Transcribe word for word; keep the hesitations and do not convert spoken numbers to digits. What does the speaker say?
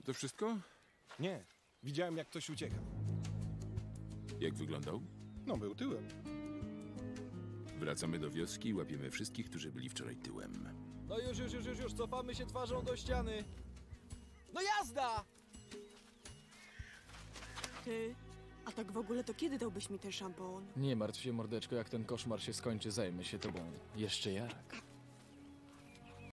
To wszystko? Nie. Widziałem, jak ktoś ucieka. Jak wyglądał? No, był tyłem. Wracamy do wioski i łapiemy wszystkich, którzy byli wczoraj tyłem. No już, już, już, już, już, cofamy się twarzą do ściany. No jazda! Ty, a tak w ogóle to kiedy dałbyś mi ten szampon? Nie martw się, mordeczko, jak ten koszmar się skończy, zajmę się tobą. Jeszcze jak?